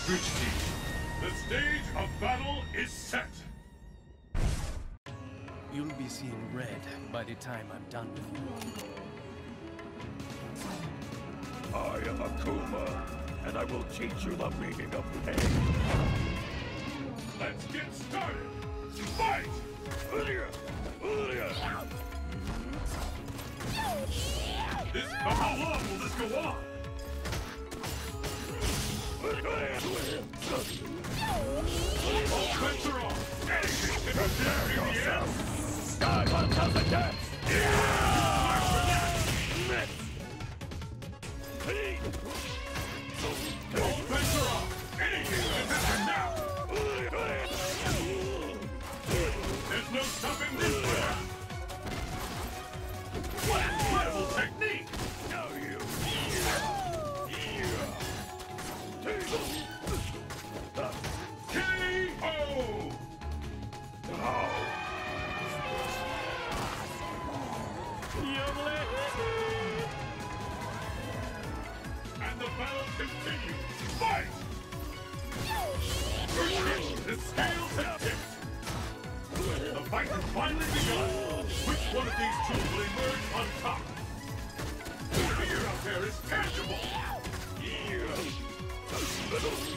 Bridge team, the stage of battle is set. You'll be seeing red by the time I'm done with you. I am Akuma, and I will teach you the meaning of pain. Let's get started. Fight! How long will this go on? All bets are off. Anything can happen in the air. Sky on top of death! All bets are off. Anything can happen now. There's no stopping this winner. What incredible technique! And the battle continues. Fight! The scales have tipped. The fight has finally begun. Which one of these two will emerge on top? The fear out there is tangible.